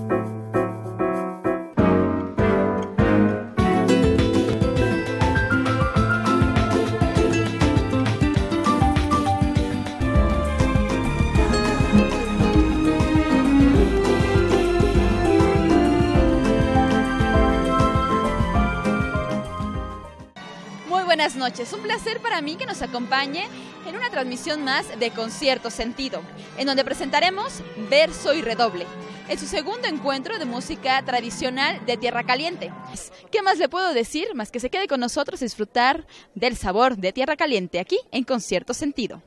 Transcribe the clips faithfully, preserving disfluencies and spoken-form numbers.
Buenas noches, un placer para mí que nos acompañe en una transmisión más de Concierto Sentido, en donde presentaremos Verso y Redoble, en su segundo encuentro de música tradicional de Tierra Caliente. ¿Qué más le puedo decir? Más que se quede con nosotros y disfrutar del sabor de Tierra Caliente aquí en Concierto Sentido.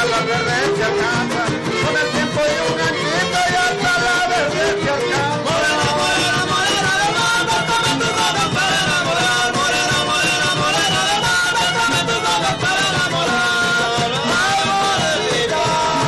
la verde se alcanza, con el tiempo y un ganchito y hasta la verde se alcanza. Morena, morena, morena de mar, bájame tus ojos para enamorar. Morena, morena, morena de mar, bájame tus ojos para enamorar. Ay, morenita.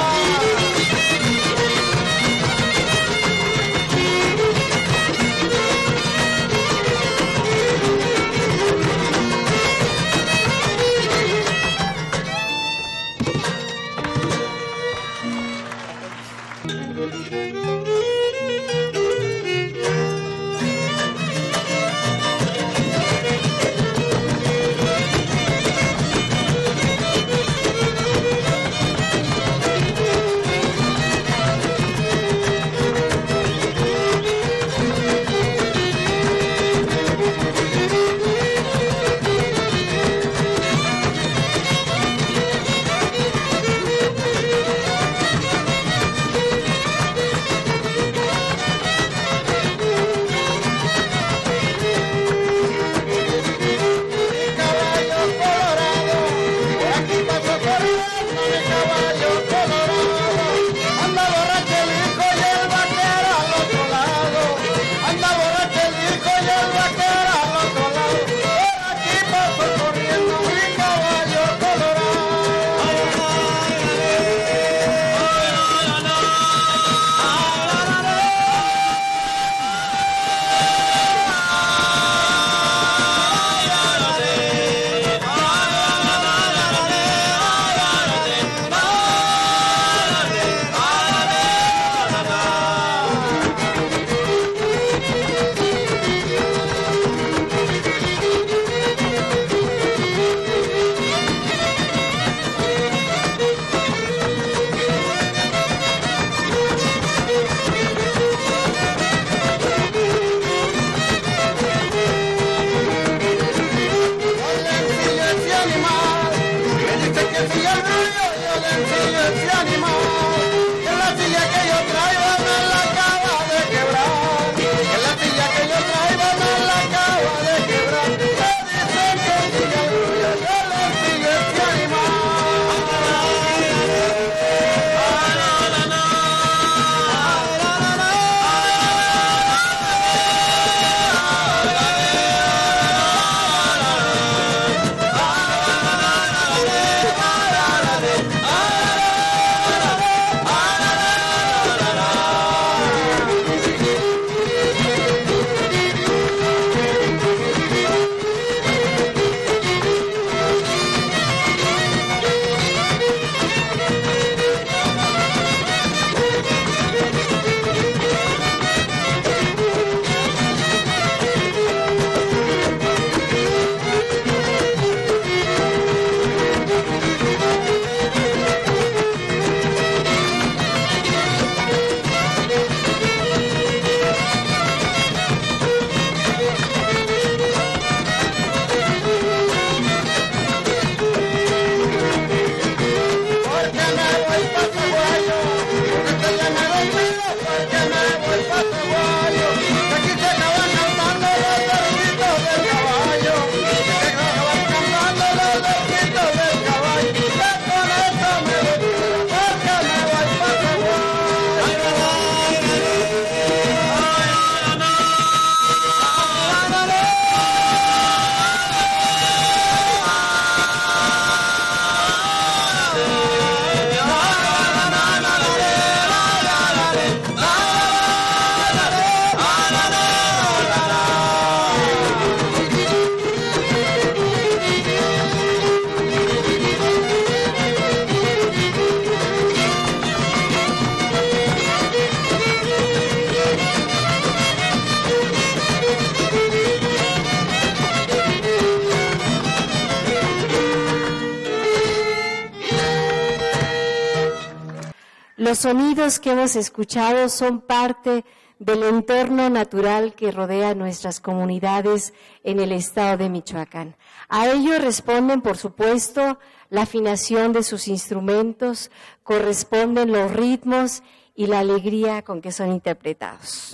Los sonidos que hemos escuchado son parte del entorno natural que rodea nuestras comunidades en el estado de Michoacán. A ello responden, por supuesto, la afinación de sus instrumentos, corresponden los ritmos y la alegría con que son interpretados.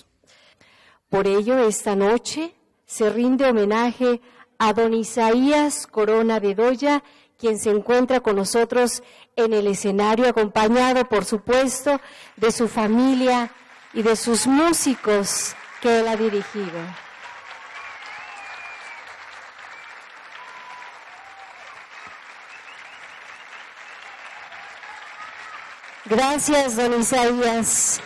Por ello, esta noche se rinde homenaje a don Isaías Corona Bedoya, quien se encuentra con nosotros en el escenario, acompañado, por supuesto, de su familia y de sus músicos que él ha dirigido. Gracias, don Isaías.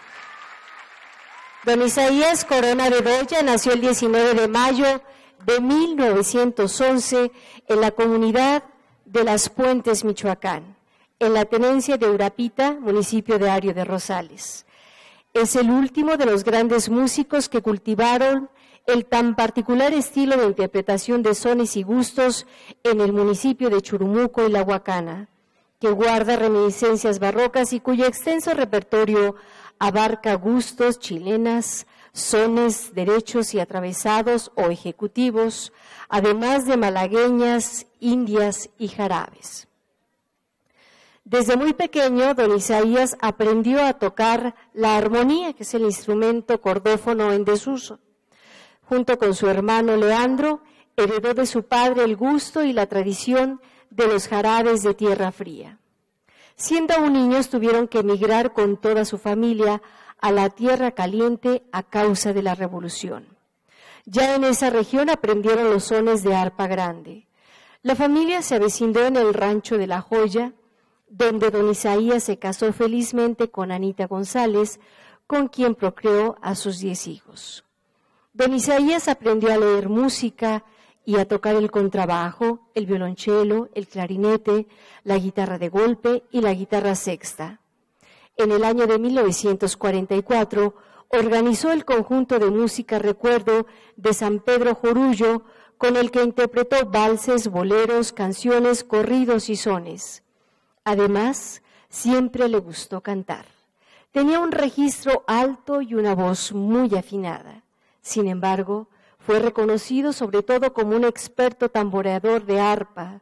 Don Isaías Corona Bedoya nació el diecinueve de mayo de mil novecientos once en la comunidad de Las Puentes, Michoacán, en la tenencia de Urapita, municipio de Ario de Rosales. Es el último de los grandes músicos que cultivaron el tan particular estilo de interpretación de sones y gustos en el municipio de Churumuco y La Huacana, que guarda reminiscencias barrocas y cuyo extenso repertorio abarca gustos, chilenas, sones, derechos y atravesados o ejecutivos, además de malagueñas, indias y jarabes. Desde muy pequeño, don Isaías aprendió a tocar la armonía, que es el instrumento cordófono en desuso. Junto con su hermano Leandro, heredó de su padre el gusto y la tradición de los jarabes de tierra fría. Siendo aún niños, tuvieron que emigrar con toda su familia a la Tierra Caliente a causa de la Revolución. Ya en esa región aprendieron los sones de arpa grande. La familia se avecindó en el rancho de La Joya, donde don Isaías se casó felizmente con Anita González, con quien procreó a sus diez hijos. Don Isaías aprendió a leer música y a tocar el contrabajo, el violonchelo, el clarinete, la guitarra de golpe y la guitarra sexta. En el año de mil novecientos cuarenta y cuatro organizó el conjunto de música Recuerdo de San Pedro Jorullo, con el que interpretó valses, boleros, canciones, corridos y sones. Además, siempre le gustó cantar. Tenía un registro alto y una voz muy afinada. Sin embargo, fue reconocido sobre todo como un experto tamboreador de arpa.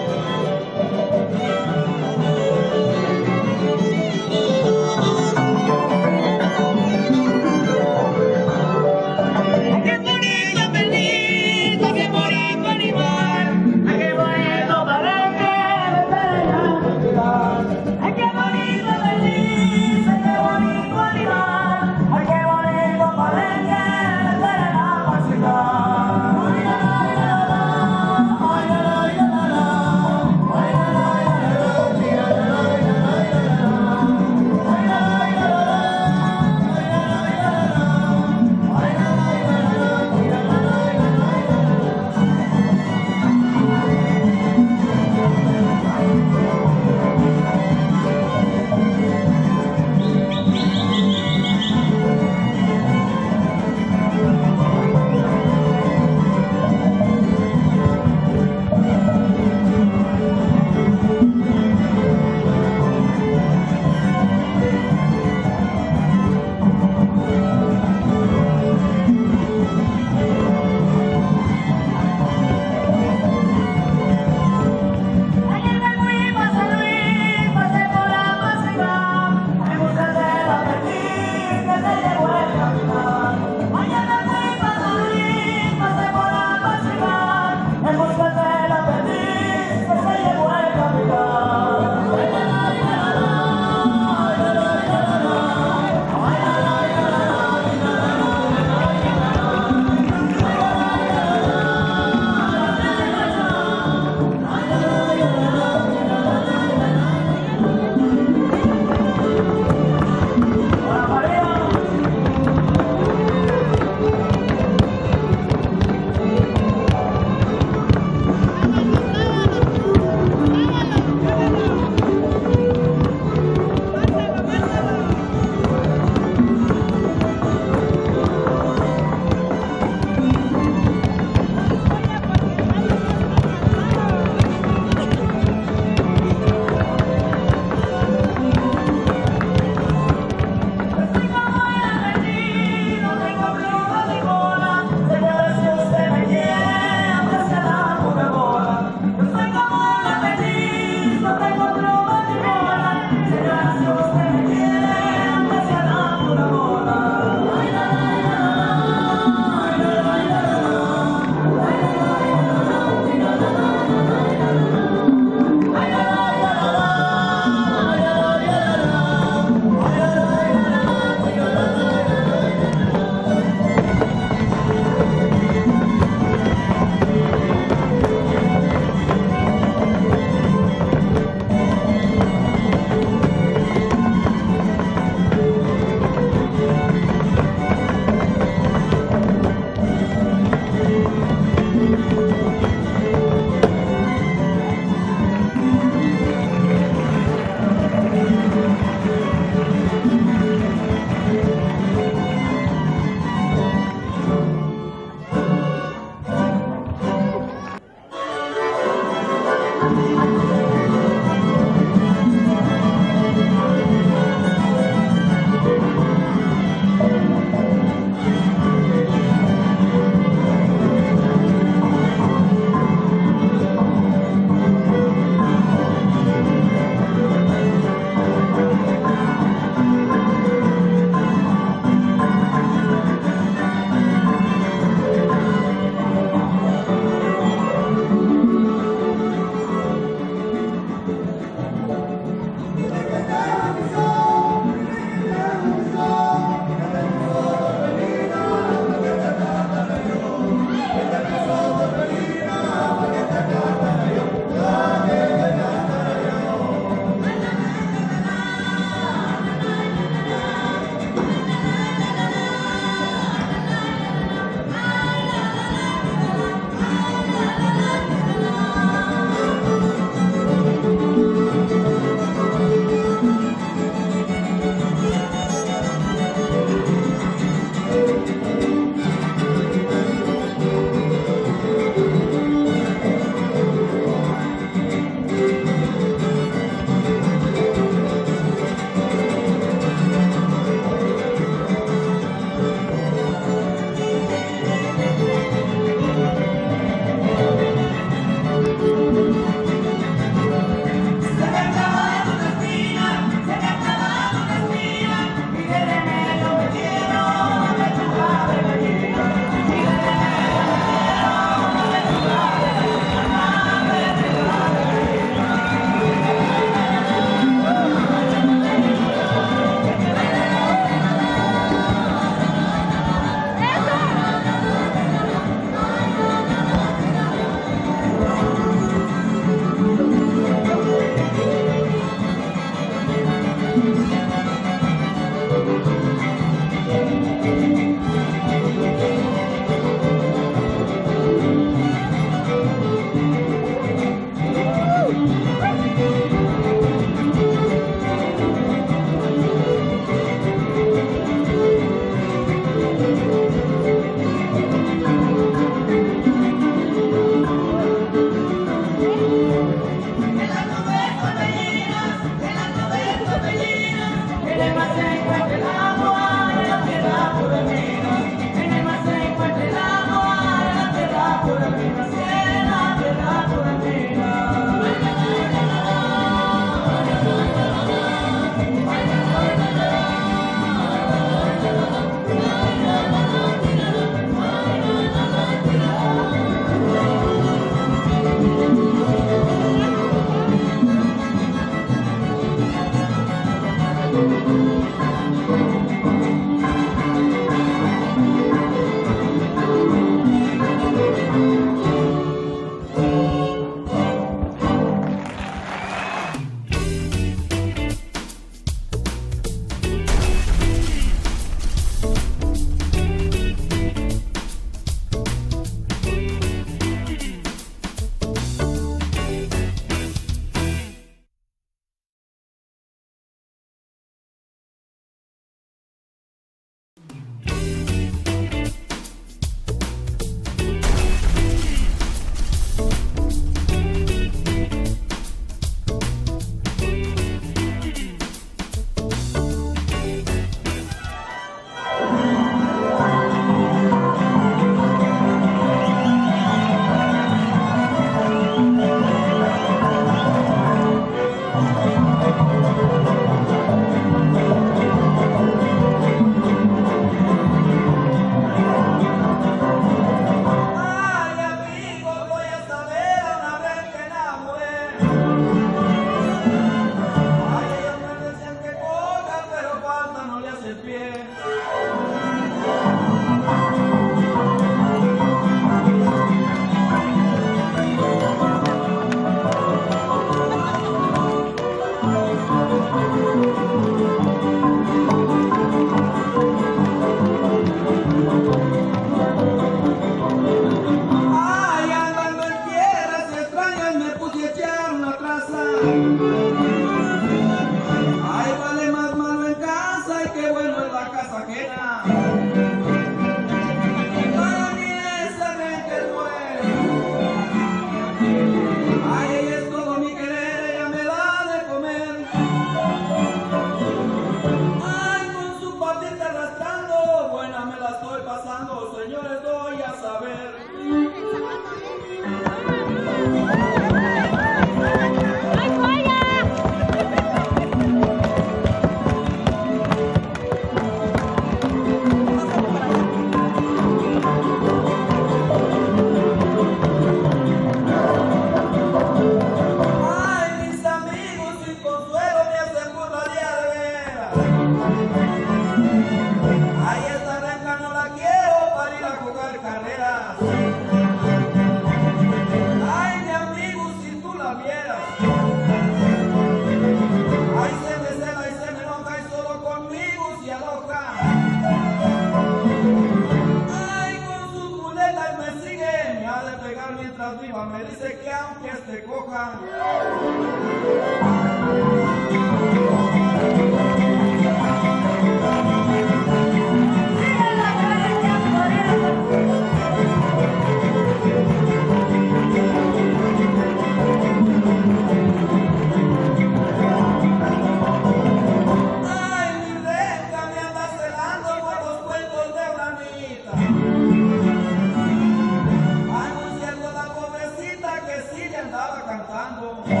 Anunciando a la pobrecita que sí le andaba cantando.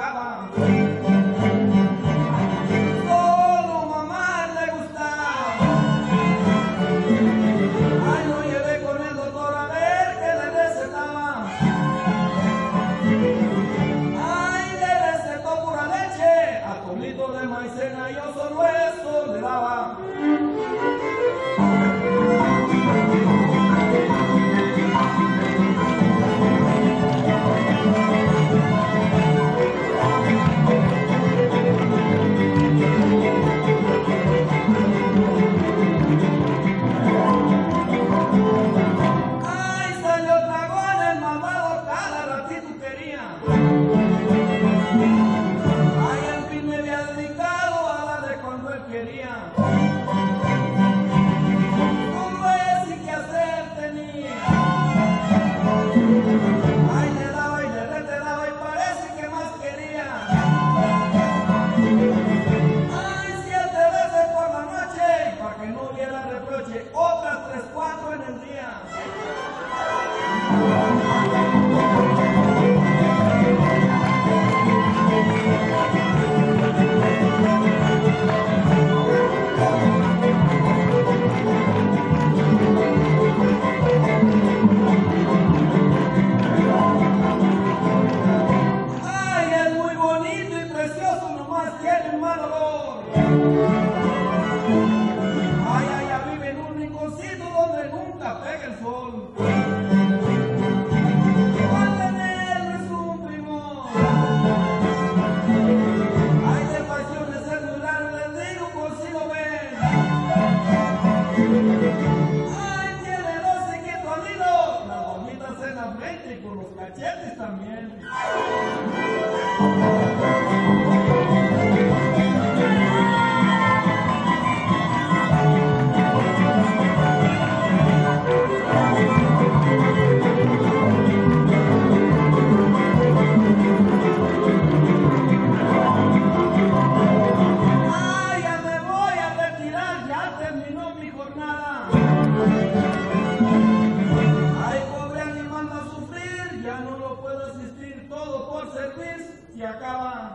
tocaba. Solo mamá le gustaba. Ay, lo llevé con el doctor a ver qué le recetaba. Ay, le recetó pura leche, atolito de maicena, yo solo eso le daba. Otras tres, cuatro en el día. Ay, es muy bonito y precioso, nomás tiene un mal olor. Ay, allá vive en un rinconcito donde nunca pega el sol. Juan Daniel es un primo. Ay, de pasiones es muy raro, les digo por si lo ven. Ay, tiene los chiquitos al hilo, las bonitas en la frente y con los cachetes también. Y acaba.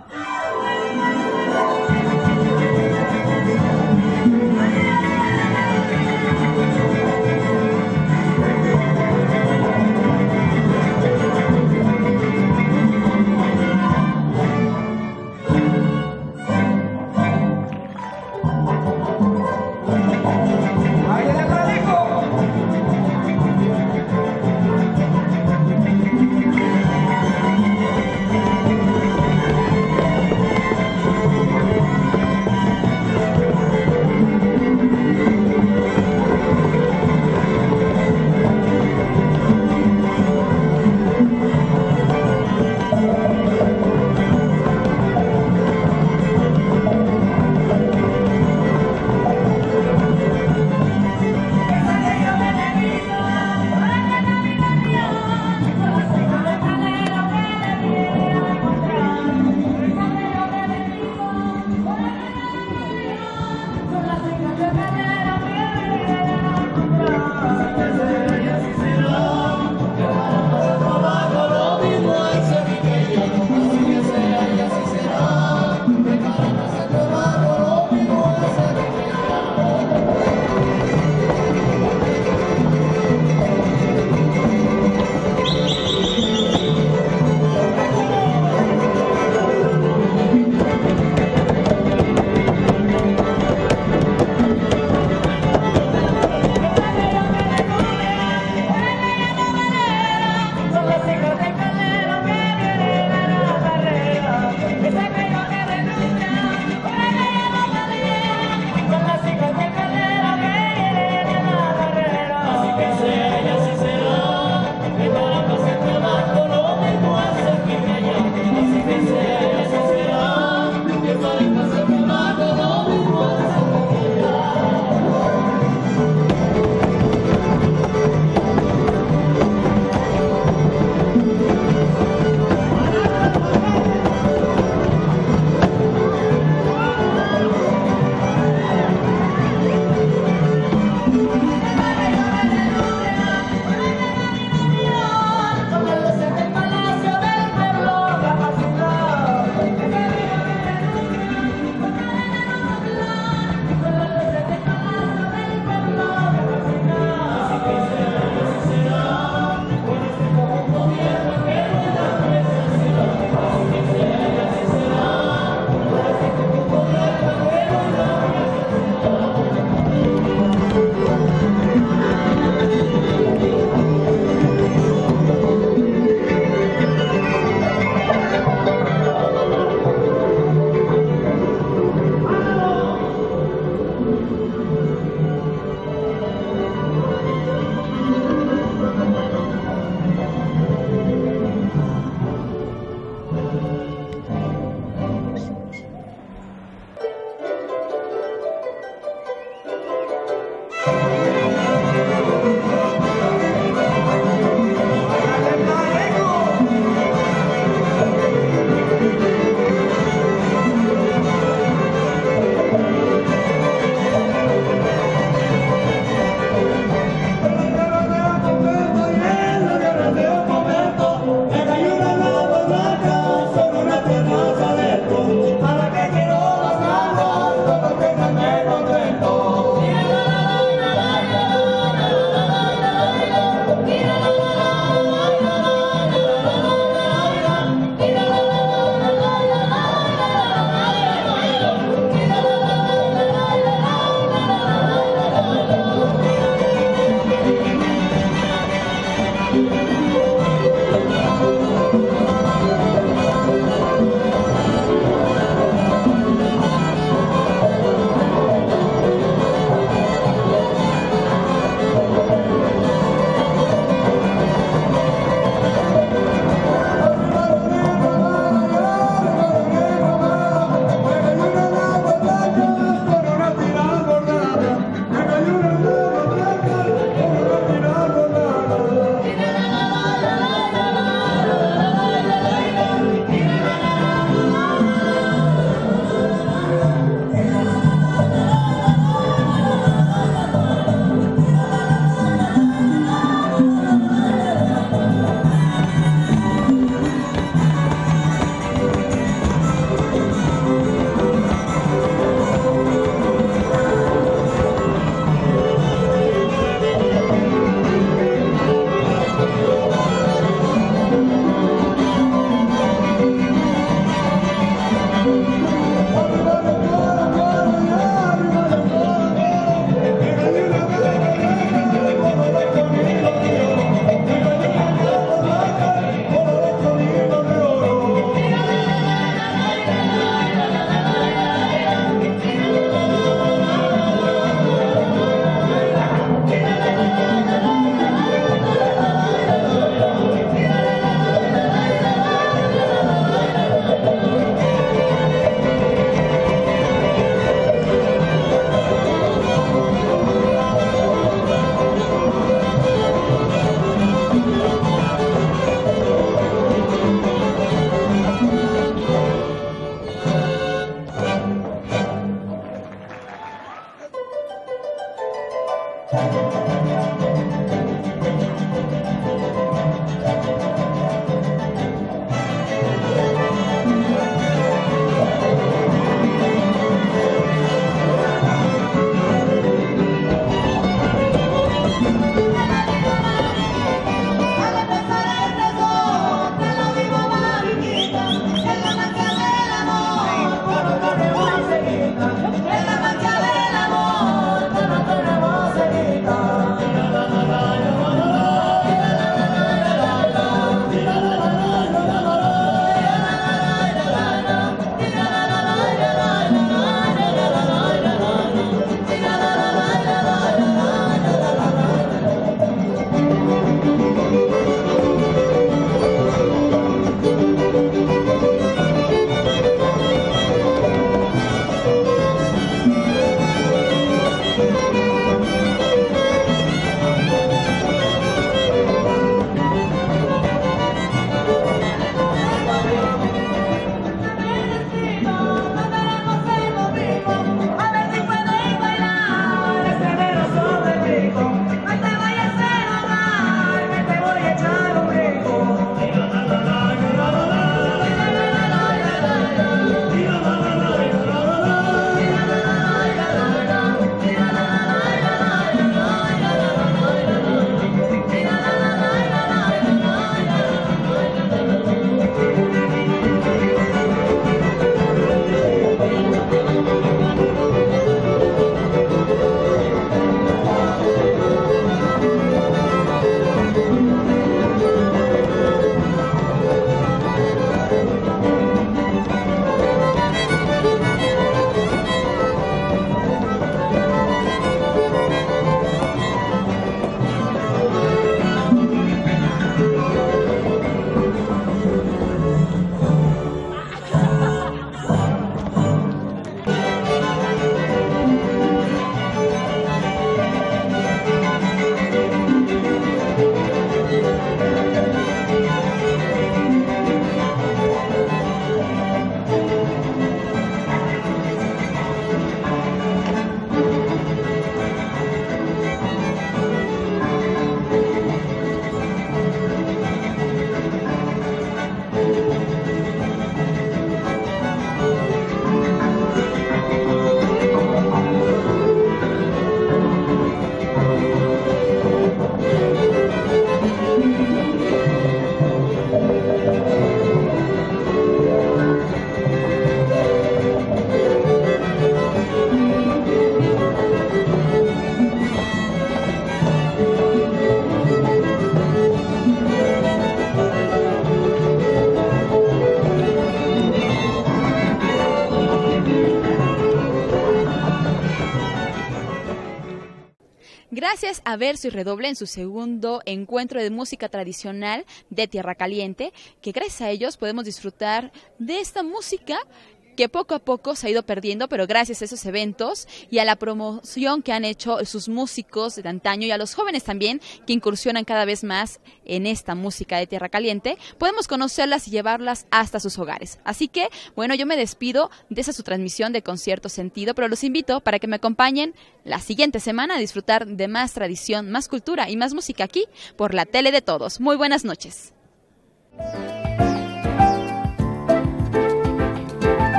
Gracias a Verso y Redoble en su segundo encuentro de música tradicional de Tierra Caliente, que gracias a ellos podemos disfrutar de esta música que poco a poco se ha ido perdiendo, pero gracias a esos eventos y a la promoción que han hecho sus músicos de antaño y a los jóvenes también que incursionan cada vez más en esta música de Tierra Caliente, podemos conocerlas y llevarlas hasta sus hogares. Así que, bueno, yo me despido de esa su transmisión de Concierto Sentido, pero los invito para que me acompañen la siguiente semana a disfrutar de más tradición, más cultura y más música aquí por la tele de todos. Muy buenas noches.